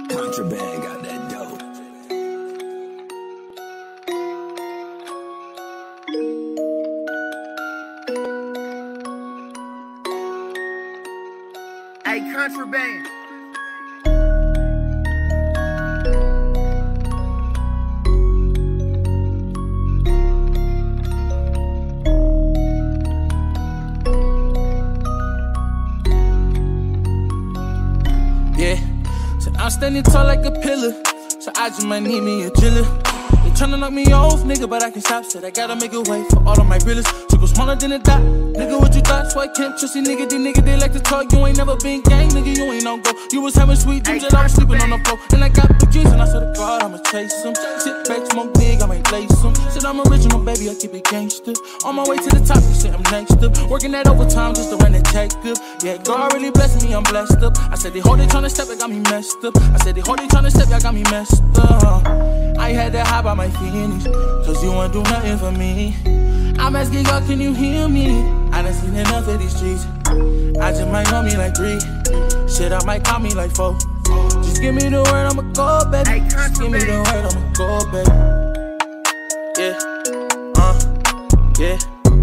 Contraband got that dope. Hey, Contraband. Yeah, so I'm standing tall like a pillar, so I just might need me a Drilla. They tryna knock me off, nigga, but I can stop. Said I gotta make a way for all of my realers. Go smaller than a dot, nigga, what you thought? So I can't trust these niggas, they like to talk. You ain't never been gang, nigga, you ain't on go. You was having sweet dreams and I was sleeping on the floor. And I got big dreams and I swear to God, I'ma chase them. Sit back, smoke big, I might lace them. Said I'm original, baby, I keep it gangster. On my way to the top, you say I'm next up. Working that overtime just to run that check up. Yeah, God really blessed me, I'm blessed up. I said they hold it tryna step, it got me messed up. I said they hold it tryna step, y'all got me messed up. I had to hide by my feelings, cause you won't do nothing for me. I'm asking God, can you hear me? I done seen enough of these streets. I just might know me like 3. Shit, I might call me like 4. Just give me the word, I'ma go, baby. Just give me the word, I'ma go, baby. Yeah, yeah.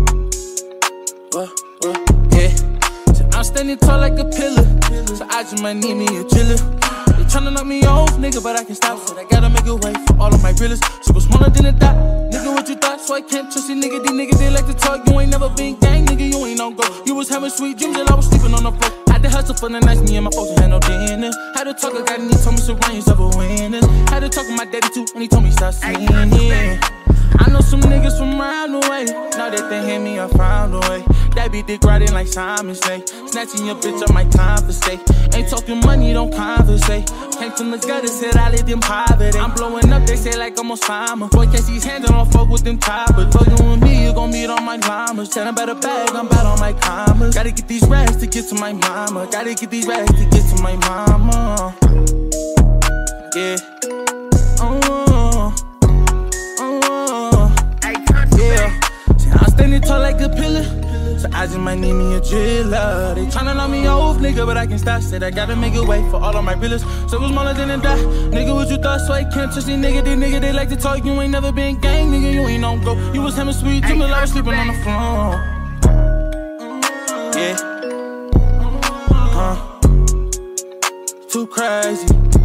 Yeah. So I'm standing tall like a pillar, so I just might need me a Drilla. They tryna knock me off, nigga, but I can stop. So I gotta make a way for all of my realers. So go smaller than a dot, nigga, what you thought? So I can't trust these niggas, they like to talk. You ain't never been gang, nigga, you ain't on go. You was having sweet dreams and I was sleeping on the floor. Had to hustle for the nights, me and my folks had no dinner. Had to talk, I got and he told me surround yourself with winners. Had to talk with my daddy too, and he told me stop singing, yeah. I know some niggas from around the way. Now that they hit me, I found a way. That be dick riding like Simon say. Snatching your bitch up, my time for stay. Ain't talking money, don't conversate. Came from the gutter, said I lived in poverty. I'm blowing up, they say like I'm Osama. Boy, catch these hands, I don't fuck with them choppers. Fucking with me, you gon' meet on my llamas. Said I'm about a bag, I'm about on my commas. Gotta get these rags to get to my mama. Gotta get these rags to get to my mama. Yeah. I'm standing tall like a pillar, so I just might need me a Drilla. They tryna knock me off, nigga, but I can stop. Said I gotta make a way for all of my realers. So it was smaller than a dot, nigga, what you thought? So I can't trust these niggas, they like to talk. You ain't never been gang, nigga, you ain't on go. You was having sweet dreams, I was sleeping on the floor. Yeah. Mo2crazee.